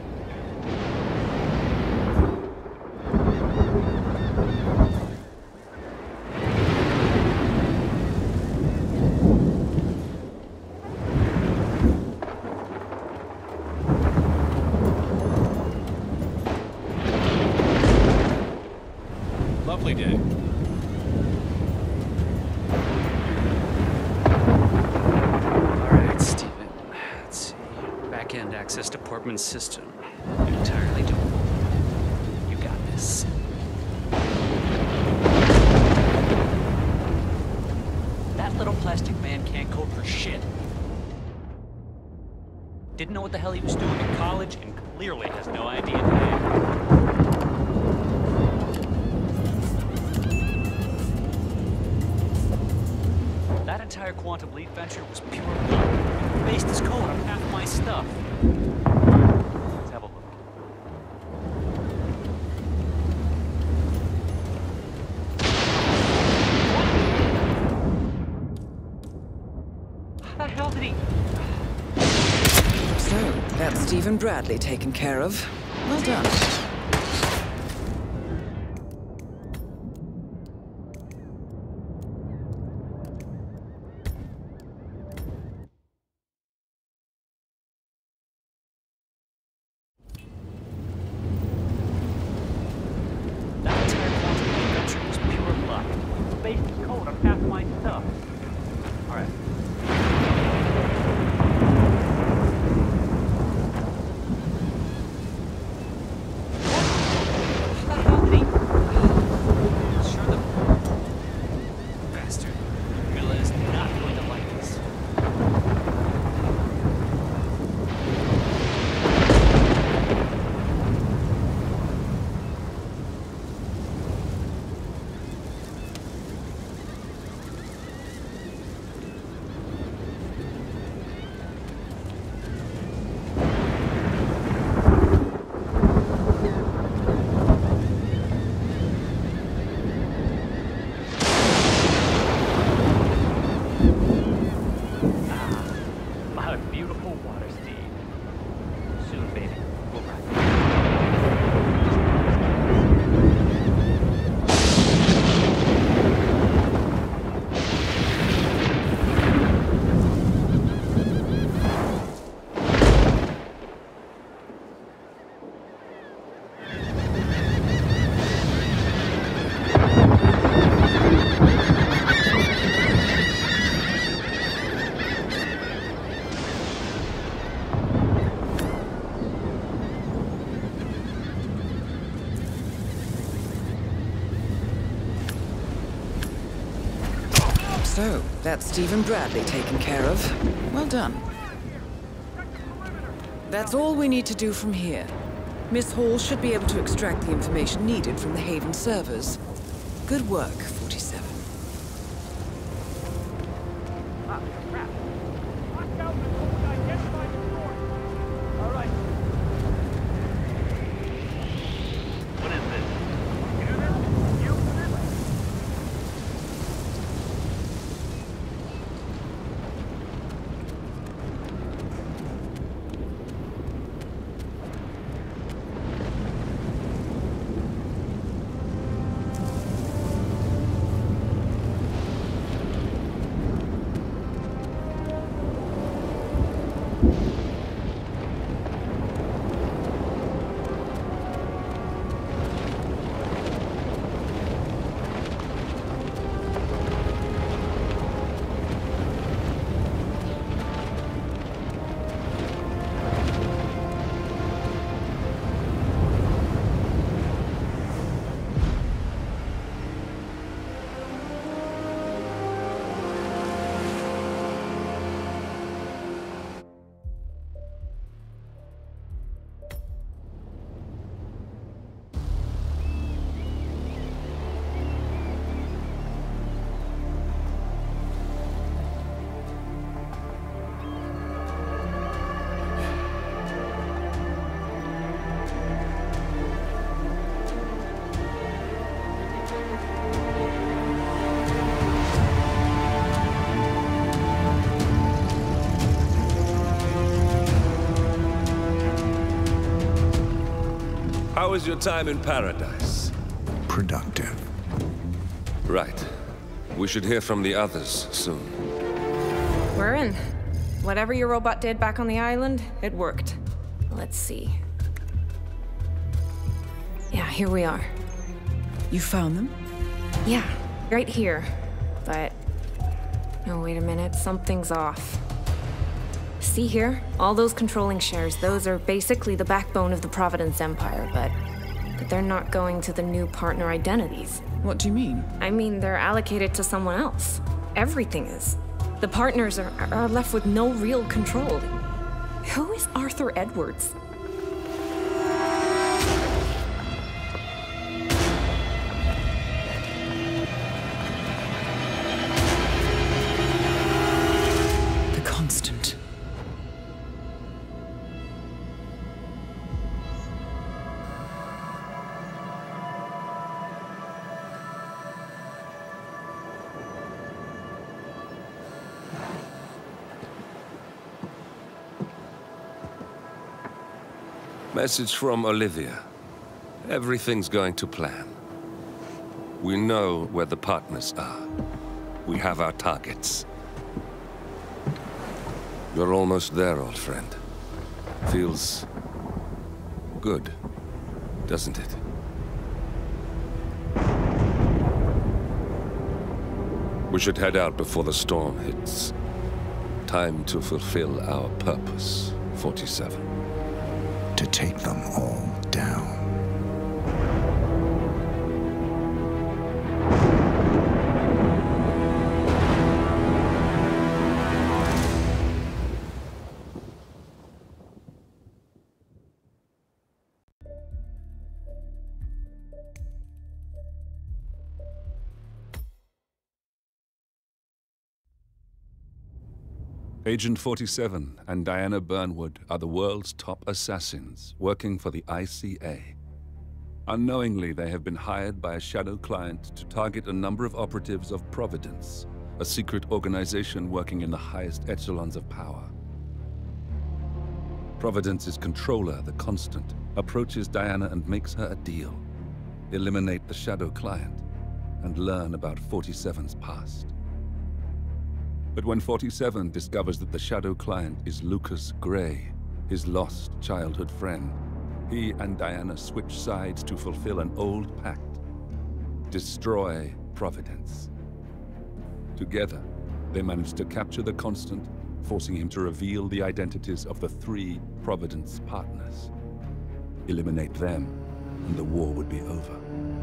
Lovely day. Alright, Steven. Let's see. Back-end access to Portman's system. Entirely doable. You got this. That little plastic man can't code for shit. Didn't know what the hell he was doing in college, and clearly has no idea today. That entire Quantum Leap venture was pure luck. He based his code on half my stuff. Let's have a look. How the hell did he... So, that's Stephen Bradley taken care of. Well done. That entire Quantum Leap venture was pure luck. He based his code on half my stuff. Alright. Sure the bastard Mila is not going to like this. My beautiful water steed. Soon, baby. We'll ride. So, that's Stephen Bradley taken care of. Well done. That's all we need to do from here. Miss Hall should be able to extract the information needed from the Haven servers. Good work, forty-seven. Ah, crap. Watch out before I get my sword. All right. What is this? You do this? You do this? How was your time in paradise? Productive. Right. We should hear from the others soon. We're in. Whatever your robot did back on the island, it worked. Let's see. Yeah, here we are. You found them? Yeah, right here. But... oh, wait a minute. Something's off. See here? All those controlling shares, those are basically the backbone of the Providence Empire, but... but they're not going to the new partner identities. What do you mean? I mean, they're allocated to someone else. Everything is. The partners are, are left with no real control. Who is Arthur Edwards? The Constant. Message from Olivia. Everything's going to plan. We know where the partners are. We have our targets. You're almost there, old friend. Feels good, doesn't it? We should head out before the storm hits. Time to fulfill our purpose, forty-seven. To take them all down. Agent forty-seven and Diana Burnwood are the world's top assassins working for the I C A. Unknowingly, they have been hired by a shadow client to target a number of operatives of Providence, a secret organization working in the highest echelons of power. Providence's controller, the Constant, approaches Diana and makes her a deal. Eliminate the shadow client and learn about forty-seven's past. But when forty-seven discovers that the shadow client is Lucas Gray, his lost childhood friend, he and Diana switch sides to fulfill an old pact. Destroy Providence. Together, they manage to capture the Constant, forcing him to reveal the identities of the three Providence partners. Eliminate them, and the war would be over.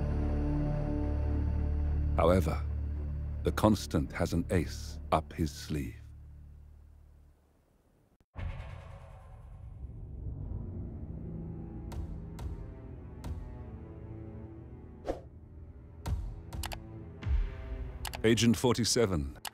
However, the Constant has an ace up his sleeve. Agent forty-seven